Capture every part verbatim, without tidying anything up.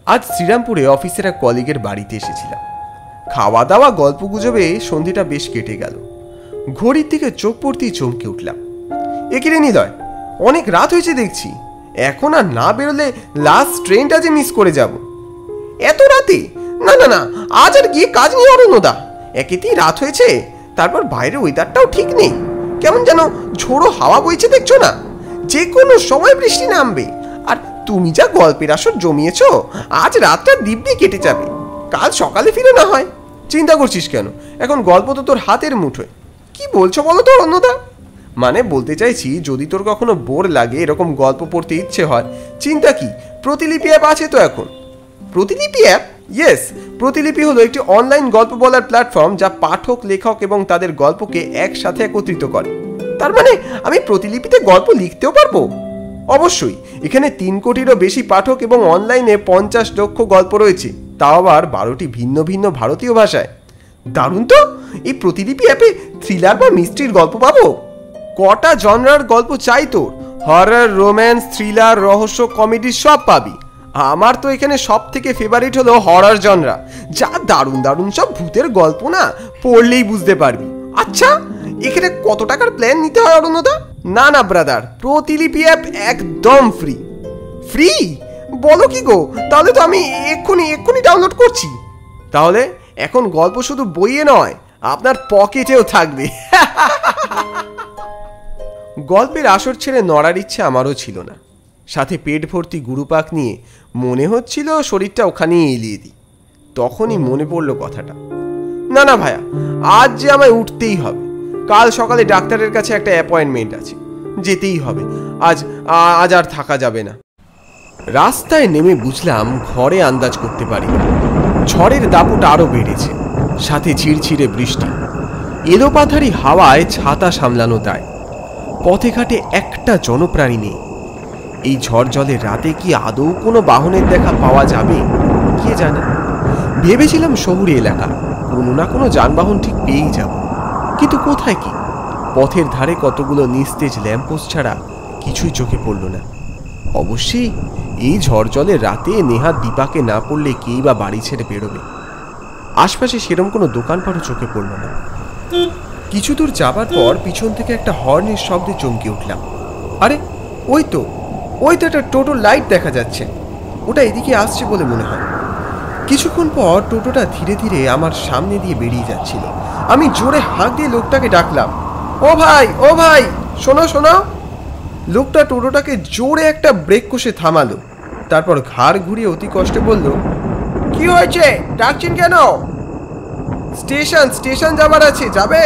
আজ শ্রীরামপুরে অফিসের এক কলিগের বাড়িতে এসেছিলাম। খাওয়া দাওয়া গল্প গুজবে সন্ধিটা বেশ কেটে গেল। ঘড়ির দিকে চোখ পড়তেই চমকে উঠলাম। এ কিরে নিলয়, অনেক রাত হয়েছে দেখছি। এখন আর না বেরোলে লাস্ট ট্রেনটা যে মিস করে যাব। এত রাতে? না না না, আজ আর গিয়ে কাজ নেই অরণ্যদা। একেতেই রাত হয়েছে, তারপর বাইরের ওয়েদারটাও ঠিক নেই। কেমন যেন ঝোড়ো হাওয়া বইছে, দেখছো না? যে কোনো সময় বৃষ্টি নামবে। আর তুমি যা গল্পের আসর জমিয়েছ, আজ রাতটা দিব্যি কেটে যাবে। কাল সকালে ফিরে না হয়। চিন্তা করছিস কেন? এখন গল্প তো তোর হাতের মুঠোয়। কি বলছো বলো তো অরণ্যদা? মানে বলতে চাইছি, যদি তোর কখনো বোর লাগে, এরকম গল্প পড়তে ইচ্ছে হয়, চিন্তা কি, প্রতিলিপি অ্যাপ আছে তো এখন। প্রতিলিপি অ্যাপ? ইয়েস, প্রতিলিপি হলো একটি অনলাইন গল্প বলার প্ল্যাটফর্ম যা পাঠক, লেখক এবং তাদের গল্পকে একসাথে একত্রিত করে। তার মানে আমি প্রতিলিপিতে গল্প লিখতেও পারবো? অবশ্যই। এখানে তিন কোটিরও বেশি পাঠক এবং অনলাইনে পঞ্চাশ লক্ষ গল্প রয়েছে, তাও আবার বারোটি ভিন্ন ভিন্ন ভারতীয় ভাষায়। দারুণ তো! এই প্রতিলিপি অ্যাপে থ্রিলার বা মিস্ট্রির গল্প পাবো? কটা জনরার গল্প চাই তোর? হরর, রোম্যান্স, থ্রিলার, রহস্য, কমেডি সব পাবি। আমার তো এখানে সব থেকে ফেভারিট হলো হরর জনরা। যা দারুণ দারুণ সব ভূতের গল্প না, পড়লেই বুঝতে পারবি। আচ্ছা, এখানে কত টাকার প্ল্যান নিতে হয় অরণ্যদা? না না ব্রাদার, প্রতিলিপি অ্যাপ একদম ফ্রি। ফ্রি? বলো কি গো, তাহলে তো আমি এক্ষুনি এক্ষুনি ডাউনলোড করছি। তাহলে এখন গল্প শুধু বইয়ে নয়, আপনার পকেটেও থাকবে। গল্পের আসর ছেড়ে নড়ার ইচ্ছে আমারও ছিল না। সাথে পেট ভর্তি গুরুপাক নিয়ে মনে হচ্ছিল শরীরটা ওখানেই এলিয়ে দিই। তখনই মনে পড়লো কথাটা। না না ভাইয়া, আজ যে আমায় উঠতেই হবে। কাল সকালে ডাক্তারের কাছে একটা অ্যাপয়েন্টমেন্ট আছে, যেতেই হবে। আজ আজ আর থাকা যাবে না। রাস্তায় নেমে বুঝলাম ঘরে আন্দাজ করতে পারি না। ঝড়ের দাপট আরও বেড়েছে, সাথে ঝিরঝিরে বৃষ্টি। এলোপাথারি হাওয়ায় ছাতা সামলানো দায়। পথে ঘাটে একটা জনপ্রাণী নেই। এই ঝড় জলের রাতে কি আদৌ কোনো বাহনের দেখা পাওয়া যাবে কে জানে। ভেবেছিলাম শহুরে এলাকা, কোনো না কোনো যানবাহন ঠিক পেয়েই যাব, কিন্তু কোথায় কি? পথের ধারে কতগুলো নিস্তেজ ল্যাম্পোস্ট ছাড়া কিছুই চোখে পড়ল না। অবশ্যই এই ঝড় জলের রাতে নেহাত দীপাকে না পড়লে কেই বা বাড়ি ছেড়ে বেরোবে। আশপাশে সেরম কোনো দোকানপাটও চোখে পড়ল না। কিছু দূর যাবার পর পিছন থেকে একটা হর্নের শব্দে চমকে উঠলাম। আরে ওই তো ওই তো একটা টোটোর লাইট দেখা যাচ্ছে। ওটা এদিকে আসছে বলে মনে হয়। কিছুক্ষণ পর টোটোটা ধীরে ধীরে আমার সামনে দিয়ে বেরিয়ে যাচ্ছিল। আমি জোরে হাঁক দিয়ে লোকটাকে ডাকলাম, ও ভাই, ও ভাই, শোনো শোনো। লোকটা টোটোটাকে জোরে একটা ব্রেক কষে থামালো, তারপর ঘাড় ঘুরিয়ে অতি কষ্টে বলল, কি হয়েছে, ডাকছেন কেন? স্টেশন স্টেশন যাবার আছে, যাবে?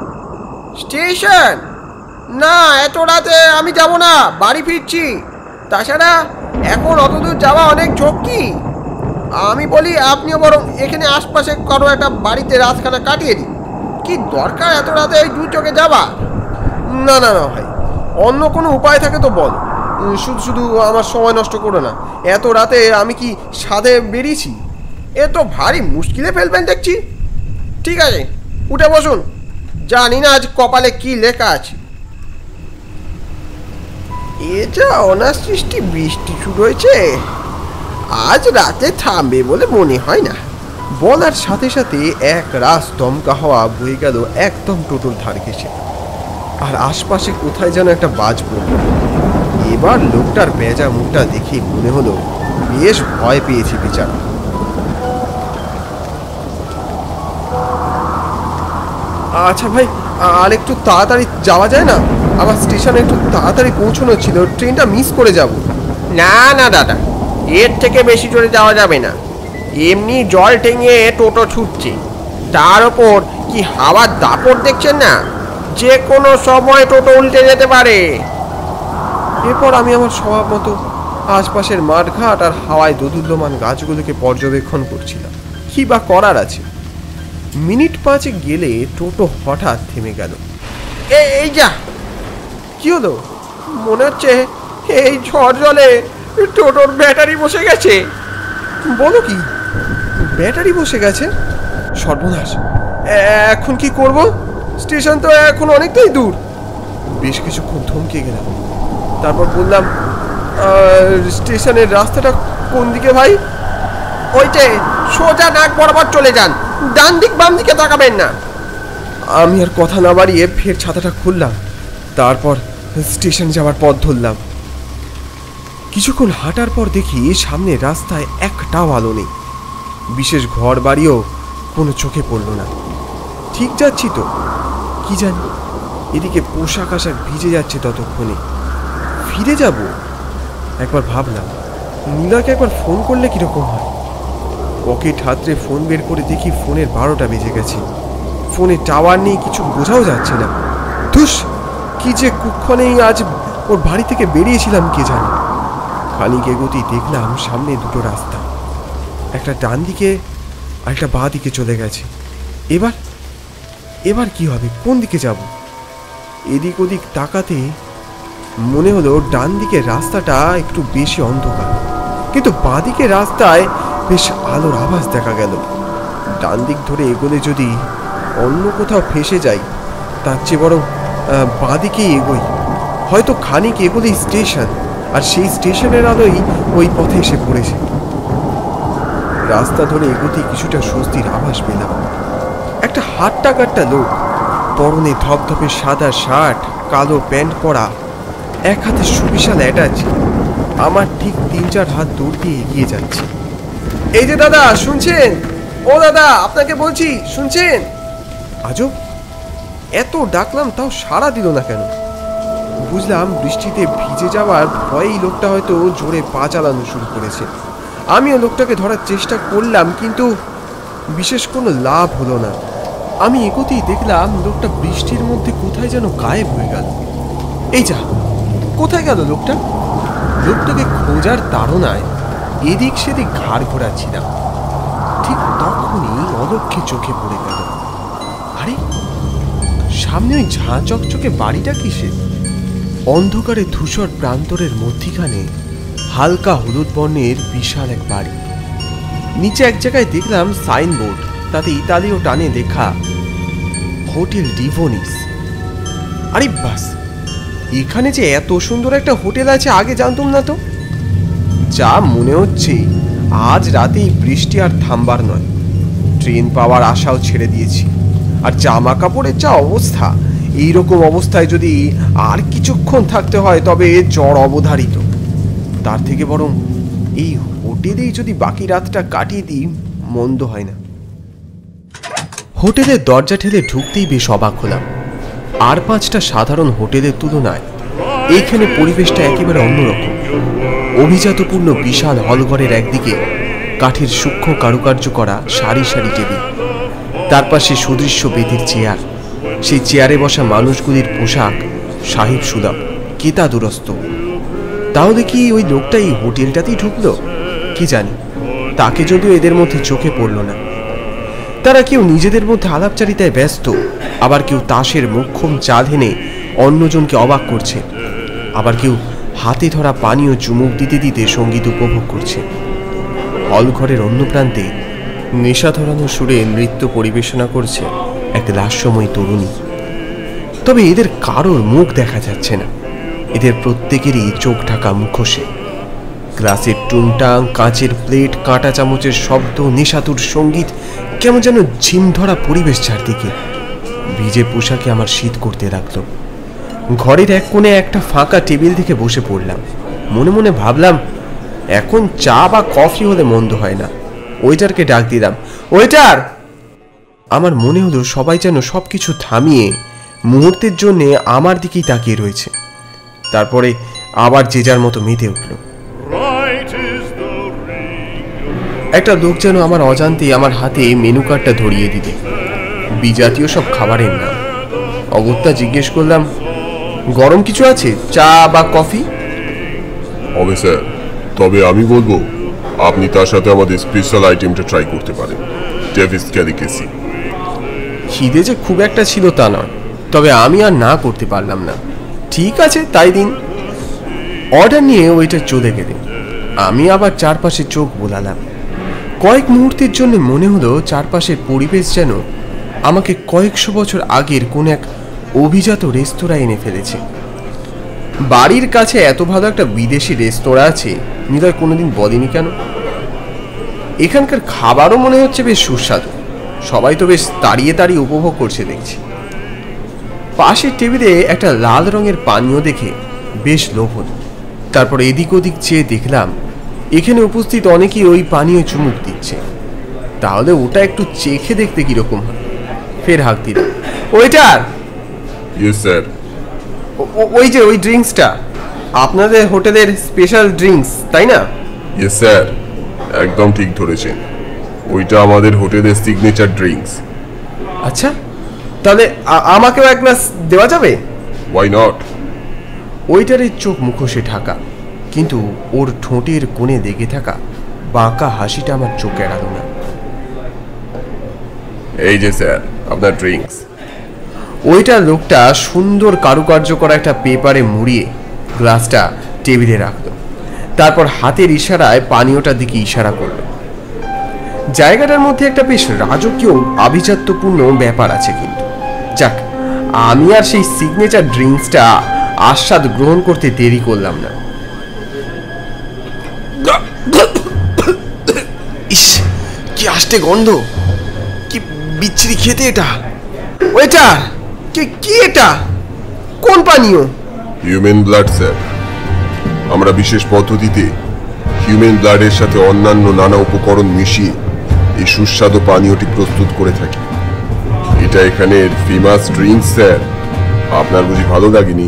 স্টেশন? না, এত রাতে আমি যাব না, বাড়ি ফিরছি। তাছাড়া এখন অত দূর যাওয়া অনেক ঝক্কি। আমি বলি আপনিও বরং এখানে আশপাশে কারো একটা বাড়িতে রাতখানা কাটিয়ে দিন। কি দরকার এত রাতে এই দু চোখে যাবা? না না না ভাই, অন্য কোনো উপায় থাকে তো বল। শুধু শুধু আমার সময় নষ্ট করো না। এত রাতে আমি কি সাধে বেরিয়েছি? এ তো ভারী মুশকিলে ফেলবেন দেখছি। ঠিক আছে, উঠে বসুন। জানি না আজ কপালে কি লেখা আছে। এটা অনার সৃষ্টি বৃষ্টি শুরু হয়েছে, আজ রাতে থামবে বলে মনে হয় না। বলার সাথে সাথে এক রাস দমকা হাওয়া বয়ে গেল একদম টোটোর ধার ঘেঁষে, আর আশপাশে কোথায় যেন একটা বাজ পড়ল। এবার লোকটার বেজা মুখটা দেখে মনে হলো বেশ ভয় পেয়েছে বেচারা। আচ্ছা ভাই, আর একটু তাড়াতাড়ি যাওয়া যায় না? আমার স্টেশনে একটু তাড়াতাড়ি পৌঁছানো ছিল, ট্রেনটা মিস করে যাব। না না দাদা, এর থেকে বেশি জোরে যাওয়া যাবে না। এমনি জল ঠেঙে টোটো ছুটছে, তার ওপর কি হাওয়ার দাপট দেখছেন না? যে কোনো সময় টোটো উল্টে যেতে পারে। এরপর আমি আমার স্বভাব মতো আশপাশের মাঠঘাট আর হাওয়ায় দোদুল্যমান গাছগুলোকে পর্যবেক্ষণ করছিলাম। কি বা করার আছে? মিনিট পাঁচে গেলে টোটো হঠাৎ থেমে গেল। এই যা, কি হলো? মনে হচ্ছে এই ঝড় জলে টোটোর ব্যাটারি বসে গেছে। বলো কি, ব্যাটারি বসে গেছে? সর্বনাশ, এখন কি করব? স্টেশন তো এখন অনেকটাই দূর। বেশ কিছুক্ষণ থমকে গেলাম, তারপর বললাম, স্টেশনের রাস্তাটা কোন দিকে ভাই? ওইটে সোজা নাক বরাবর চলে যান, ডান দিক বাম দিকে তাকাবেন না। আমি আর কথা না বাড়িয়ে ফের ছাতাটা খুললাম, তারপর স্টেশন যাওয়ার পথ ধরলাম। কিছুক্ষণ হাঁটার পর দেখি সামনে রাস্তায় একটাও আলো নেই, বিশেষ ঘর বাড়িও কোনো চোখে পড়ল না। ঠিক যাচ্ছি তো, কি জানি এদিকে পোশাক আশাক ভিজে যাচ্ছে। ততক্ষণে ফিরে যাব। একবার ভাবলাম নীলাকে একবার ফোন করলে কিরকম হয়। পকেট হাতড়ে ফোন বের করে দেখি ফোনের বারোটা বেজে গেছে। ফোনে টাওয়ার নেই, কিছু বোঝাও যাচ্ছে না। ধুস, কি যে কুক্ষণেই আজ ওর বাড়ি থেকে বেরিয়েছিলাম কে জানে। খানিক এগোতেই দেখলাম সামনে দুটো রাস্তা, একটা ডান দিকে আর একটা বাঁ দিকে চলে গেছে। এবার এবার কি হবে, কোন দিকে যাব? এদিক ওদিক তাকাতে মনে হলো ডান দিকের রাস্তাটা একটু বেশি অন্ধকার, কিন্তু বাঁ দিকের রাস্তায় বেশ আলোর আভাস দেখা গেল। ডান দিক ধরে এগোলে যদি অন্য কোথাও ফেসে যাই, তার চেয়ে বরং বাঁ দিকেই এগোই। হয়তো খানিক এগোলেই স্টেশন, আর সেই স্টেশনের আলোই ওই পথে এসে পড়েছে। রাস্তা ধরে এগোতে কিছুটা স্বস্তির আভাস পেলাম। একটা হাট্টা কাট্টা লোক, পরনে ধপধপে সাদা শার্ট, কালো প্যান্ট পরা, এক হাতে সুবিশাল অ্যাটাচ, আমার ঠিক তিন চার হাত দূর দিয়ে এগিয়ে যাচ্ছে। এই যে দাদা, শুনছেন? ও দাদা, আপনাকে বলছি, শুনছেন? আজব, এত ডাকলাম তাও সাড়া দিল না কেন? বুঝলাম বৃষ্টিতে ভিজে যাওয়ার ভয়েই লোকটা হয়তো জোরে পা চালানো শুরু করেছে। আমিও লোকটাকে ধরার চেষ্টা করলাম, কিন্তু বিশেষ কোনো লাভ হলো না। আমি এগোতেই দেখলাম লোকটা বৃষ্টির মধ্যে কোথায় যেন গায়েব হয়ে গেল। এই যা, কোথায় গেল লোকটা? লোকটাকে খোঁজার তাড়নায় এদিক সেদিক ঘাড় ঘোরাচ্ছিলাম। ঠিক তখনই অলক্ষ্যে চোখে পড়ে গেল, আরে সামনে ওই ঝাঁ চকচকে বাড়িটা কিসের? অন্ধকারে ধূসর প্রান্তরের মধ্যিখানে হালকা হলুদ বর্ণের বিশাল এক বাড়ি। নিচে এক জায়গায় দেখলাম সাইনবোর্ড, তাতে ইতালীয় টানে লেখা হোটেল ডিভোনিস। আরে বাস, এখানে যে এত সুন্দর একটা হোটেল আছে আগে জানতাম না তো। যা মনে হচ্ছে আজ রাতেই বৃষ্টি আর থামবার নয়। ট্রেন পাওয়ার আশাও ছেড়ে দিয়েছি, আর জামা কাপড়ের যা অবস্থা, এইরকম অবস্থায় যদি আর কিছুক্ষণ থাকতে হয় তবে জ্বর অবধারিত। তার থেকে বরং এই হোটেলেই যদি বাকি রাতটা কাটিয়ে দিই মন্দ হয় না। হোটেলের দরজা ঠেলে ঢুকতেই বেশ অবাক হলাম। আর পাঁচটা সাধারণ হোটেলের তুলনায় এইখানে পরিবেশটা একেবারে অন্যরকম। অভিজাতপূর্ণ বিশাল হলঘরের একদিকে কাঠের সূক্ষ্ম কারুকার্য করা সারি সারি টেবিল, তার পাশে সুদৃশ্য বেদির চেয়ার। সেই চেয়ারে বসা মানুষগুলির পোশাক সাহেব সুলভ, কেতা দুরস্ত। তাহলে কি ওই লোকটা এই হোটেলটাতেই ঢুকলো? কি জানি, তাকে যদিও এদের মধ্যে চোখে পড়ল না। তারা কেউ নিজেদের মধ্যে আলাপচারিতায় ব্যস্ত, আবার কেউ তাসের মোক্ষম চাল হেনে অন্যজনকে অবাক করছে, আবার কেউ হাতে ধরা পানীয় চুমুক দিতে দিতে সঙ্গীত উপভোগ করছে। হলঘরের অন্য প্রান্তে নেশা ধরানো সুরে নৃত্য পরিবেশনা করছে এক লাস্যময়ী তরুণী। তবে এদের কারোর মুখ দেখা যাচ্ছে না, এদের প্রত্যেকেরই চোখ ঢাকা মুখোশে। গ্লাসের টুংটাং, কাঁচের প্লেট, কাঁটা চামচের শব্দ, নেশাতুর সঙ্গীত, কেমন যেন ঝিম ধরা পরিবেশ চারদিকে। ভিজে পোশাকে আমার শীত করতে লাগলো। ঘরের এক কোণে একটা ফাঁকা টেবিল থেকে বসে পড়লাম। মনে মনে ভাবলাম, এখন চা বা কফি হলে মন্দ হয় না। ওয়েটারকে ডাক দিলাম, ওয়েটার! আমার মনে হলো সবাই যেন সবকিছু থামিয়ে মুহূর্তের জন্য আমার দিকেই তাকিয়ে রয়েছে। তারপরে আবার যে যার মতো মেতে উঠল। একটা লোক যেন আমার অজান্তেই আমার হাতে মেনু কার্ডটা ধরিয়ে দিতে। বিজাতীয় সব খাবারের নাম। অগত্যা জিজ্ঞেস করলাম, গরম কিছু আছে, চা বা কফি? হবে স্যার, তবে আমি বলবো আপনি তার সাথে আমাদের স্পেশাল আইটেমটা ট্রাই করতে পারেন, ডেভিস ক্যালিকেসি। খিদে যে খুব একটা ছিল তা নয়, তবে আমি আর না করতে পারলাম না। ঠিক আছে, তাই দিন। অর্ডার নিয়ে ওইটা চলে গেলে আমি আবার চারপাশে চোখ বোলালাম। কয়েক মুহূর্তের জন্য মনে হলো চারপাশের পরিবেশ যেন আমাকে কয়েকশো বছর আগের কোন এক অভিজাত রেস্তোরাঁ এনে ফেলেছে। বাড়ির কাছে এত ভালো একটা বিদেশি রেস্তোরাঁ আছে নিলয় কোনোদিন বলেনি কেন? এখানকার খাবারও মনে হচ্ছে বেশ সুস্বাদু। সবাই তো বেশ তাড়িয়ে তাড়িয়ে উপভোগ করছে দেখছি। পাশের টেবিলে একটা লাল রঙের পানীয় দেখে বেশ লোভ হলো। তারপর এদিক ওদিক চেয়ে দেখলাম এখানে উপস্থিত অনেকেই ওই পানীয় চুমুক দিচ্ছে। তাহলে ওটা একটু চেখে দেখতে কিরকম হয়। ফের হাঁক দিলাম, ওইটার ইয়েস স্যার। ওই যে ওই ড্রিঙ্কসটা আপনাদের হোটেলের স্পেশাল ড্রিঙ্কস, তাই না? ইয়েস স্যার, একদম ঠিক ধরেছেন। ওইটা আমাদের হোটেলের সিগনেচার ড্রিঙ্কস। আচ্ছা, তাহলে আমাকেও এক গ্লাস দেওয়া যাবে? Why not. ওইটারের চোখ মুখোশে ঢাকা, কিন্তু ওর ঠোঁটের কোণে লেগে থাকা বাঁকা হাসিটা আমার চোখ এড়াল না। এই যে স্যার আপনার ড্রিঙ্কস। ওইটা লোকটা সুন্দর কারুকার্য করা একটা পেপারে মুড়িয়ে গ্লাসটা টেবিলে রাখলো। তারপর হাতের ইশারায় পানীয়টার দিকে ইশারা করলো। জায়গাটার মধ্যে একটা বেশ রাজকীয় আভিজাত্যপূর্ণ ব্যাপার আছে। কিন্তু যাক, আমি আর সেই সিগনেচার ড্রিঙ্কসটা আস্বাদ গ্রহণ করতে দেরি করলাম না। ইস, কি আষ্টে গন্ধ, কি বিচ্ছিরি খেতে এটা। ওইটা কি কি এটা কোন পানীয়? Human blood sir. আমরা বিশেষ পদ্ধতিতে হিউম্যান ব্লাডের সাথে অন্যান্য নানা উপকরণ মিশিয়ে এই সুস্বাদু পানীয়টি প্রস্তুত করে থাকি। এটা এখানের ফেমাস ড্রিঙ্ক স্যার। আপনার বুঝি ভালো লাগেনি?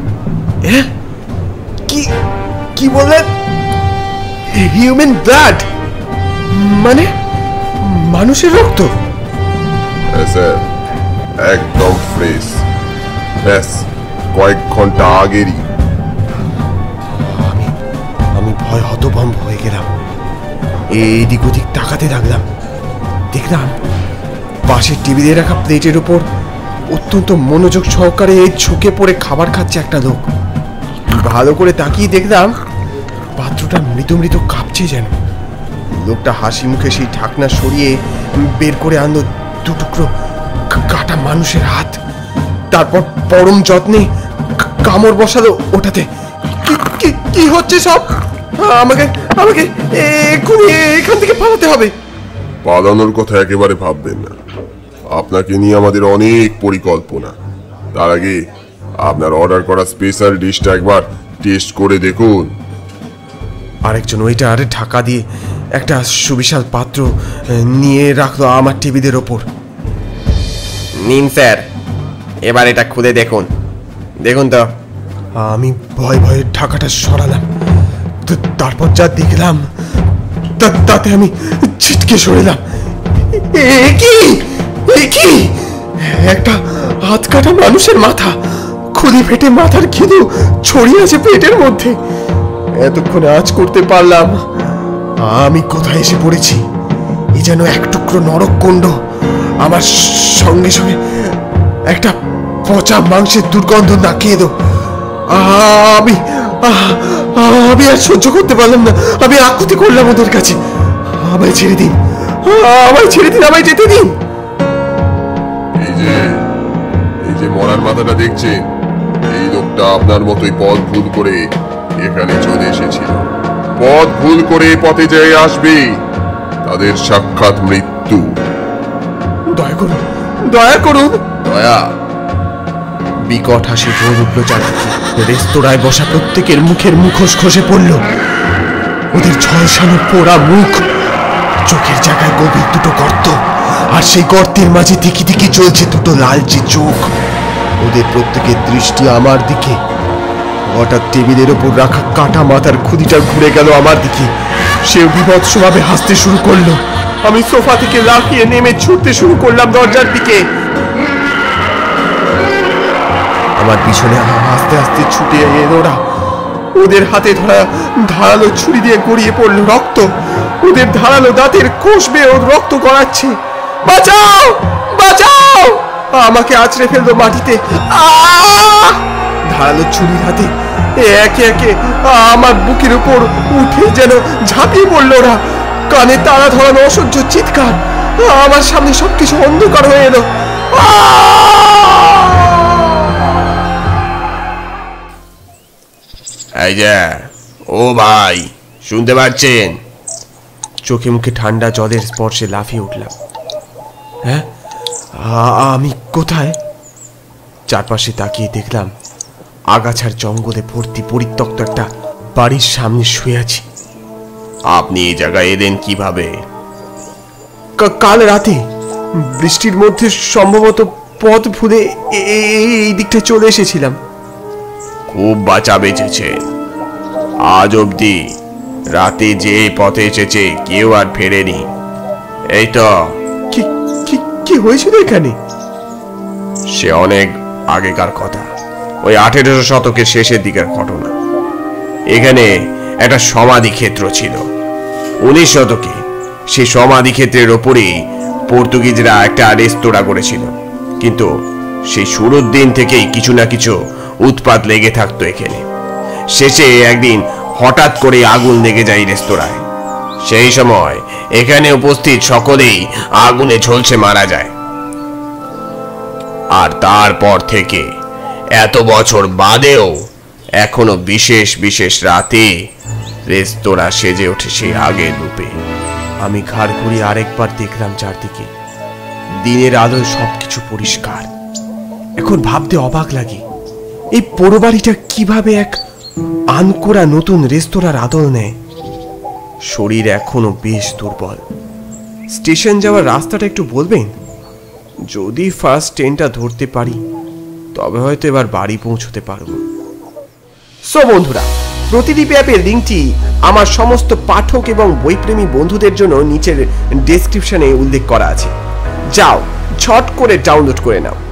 কি কি বললেন? হিউম্যান ব্লাড মানে মানুষের রক্ত? হ্যাঁ স্যার, একদম ফ্রেশ, ব্যাস কয়েক ঘন্টা আগেরই। আমি আমি ভয় হতভম্ব হয়ে গেলাম। এইদিক ওদিক তাকাতে লাগলাম। দেখলাম পাশের টেবিলে রাখা প্লেটের উপর অত্যন্ত মনোযোগ সহকারে ঝুঁকে পড়ে খাবার খাচ্ছে একটা লোক। ভালো করে তাকিয়ে দেখলাম পাত্রটা মৃত মৃত কাঁপছে যেন। লোকটা হাসি মুখে সেই ঢাকনা সরিয়ে বের করে আনলো দু টুকরো কাটা মানুষের হাত। তারপর পরম যত্নে কামড় বসালো ওটাতে। কি কি হচ্ছে সব? আমাকে আমাকে এক্ষুনি এখান থেকে পালাতে হবে। পালানোর কথা একেবারে ভাববেন না। আপনাকে নিয়ে আমাদের অনেক পরিকল্পনা। তার আগে আপনার অর্ডার করা স্পেশাল ডিশটা একবার টেস্ট করে দেখুন। আরেকজন ওইটার ঢাকা দিয়ে একটা সুবিশাল পাত্র নিয়ে রাখলো আমার টেবিলের ওপর। নিন স্যার, এবার এটা খুলে দেখুন। দেখুন তো। আমি ভয় ভয়ে ঢাকাটা সরালাম। তারপর যা দেখলাম তাতে আমি ছিটকে সরিলাম। কি কি একটা হাত কাটা মানুষের মাথা, খুলি ফেটে মাথার খিদু ছড়িয়ে আছে পেটের মধ্যে। এতক্ষণে আজ করতে পারলাম আমি কোথায় এসে পড়েছি। এ যেন এক টুকরো নরককুণ্ড। আমার সঙ্গে সঙ্গে একটা পচা মাংসের দুর্গন্ধ নাকে এলো। আমি আমি আর সহ্য করতে পারলাম না। আমি আকুতি করলাম ওদের কাছে, আমায় ছেড়ে দিন, আমায় ছেড়ে দিন, আমায় যেতে দিন। এই যে এই যে মরার মাথাটা দেখছেন, এই লোকটা আপনার মতোই পথ ভুল করে এখানে চলে এসেছিল। পথ ভুল করে পথে যেয়ে আসবে তাদের সাক্ষাৎ মৃত্যু। দয়া করুন, দয়া করুন। দয়া? বিকট হাসি ঢোল উঠল চারদিকে। রেস্তোরাঁয় বসা প্রত্যেকের মুখের মুখোশ খসে পড়ল। ওদের ঝলসানো পোড়া মুখ, চোখের জায়গায় গভীর দুটো গর্ত, আর সেই গর্তের মাঝে দিকি দিকি চলছে দুটো লালচে চোখ। ওদের প্রত্যেকের দৃষ্টি আমার দিকে। হঠাৎ টেবিলের ওপর রাখা কাটা মাথার খুদিটা ঘুরে গেল আমার দিকে। সে বিভৎসভাবে হাসতে শুরু করলো। আমি সোফা থেকে লাফিয়ে নেমে ছুটতে শুরু করলাম দরজার দিকে। আমার পিছনে আস্তে আস্তে ছুটে এলো ওরা। ওদের হাতে ধরা ধারালো ছুরি দিয়ে গড়িয়ে পড়লো রক্ত। ওদের ধারালো দাঁতের কোষ বেয়ে ওর রক্ত গড়াচ্ছে। বাঁচাও, বাঁচাও! আমাকে আছড়ে ফেললো মাটিতে। ধারালো ছুরির হাতে একে একে আমার বুকের উপর উঠে যেন ঝাঁপিয়ে পড়লো ওরা। কানে তারা ধরানো অসহ্য চিৎকার। আমার সামনে সবকিছু অন্ধকার হয়ে এলো। এই যে, ও ভাই, শুনতে পাচ্ছেন? চোখে মুখে ঠান্ডা জলের স্পর্শে লাফিয়ে উঠলাম। হ্যাঁ, আমি কোথায়? চারপাশে তাকিয়ে দেখলাম আগাছার জঙ্গলে ভর্তি পরিত্যক্ত একটা বাড়ির সামনে শুয়ে আছি। আপনি এই জায়গায় এলেন কিভাবে? কাল রাতে বৃষ্টির মধ্যে সম্ভবত পথ ভুলে এই দিকটা চলে এসেছিলাম। খুব বাঁচা বেঁচেছে। আজ অবধি রাতে যে পথে এসেছে কেউ আর ফেরেনি। এই তো। কি হয়েছিল এখানে? সে অনেক আগেকার কথা, ওই আঠেরোশো শতকের শেষের দিকের ঘটনা। এখানে একটা সমাধি ক্ষেত্র ছিল। উনিশ শতকে সেই সমাধি ক্ষেত্রের ওপরেই পর্তুগিজরা একটা রেস্তোরাঁ করেছিল। কিন্তু সেই শুরুর দিন থেকেই কিছু না কিছু উৎপাত লেগে থাকতো এখানে। শেষে একদিন হঠাৎ করে আগুন লেগে যায় রেস্তোরাঁয়। সেই সময় এখানে উপস্থিত সকলেই আগুনে ঝলসে মারা যায়। আর তারপর থেকে এত বছর বাদেও এখনো বিশেষ বিশেষ রাতে রেস্তোরাঁ সেজে ওঠে সেই আগের রূপে। আমি ঘাড় ঘুরিয়ে আরেকবার দেখলাম চারদিকে। দিনের আলোয় সবকিছু পরিষ্কার। এখন ভাবতে অবাক লাগে এই পোড়ো বাড়িটা কিভাবে এক আনকোড়া নতুন রেস্তোরাঁর আদল নেয়। শরীর এখনো বেশ দুর্বল। স্টেশন যাওয়ার রাস্তাটা একটু বলবেন? যদি ফার্স্ট ট্রেনটা ধরতে পারি তবে হয়তো এবার বাড়ি পৌঁছতে পারবো। সো বন্ধুরা, প্রতিলিপি অ্যাপের লিঙ্কটি আমার সমস্ত পাঠক এবং বইপ্রেমী বন্ধুদের জন্য নিচের ডেসক্রিপশনে উল্লেখ করা আছে। যাও, ঝট করে ডাউনলোড করে নাও।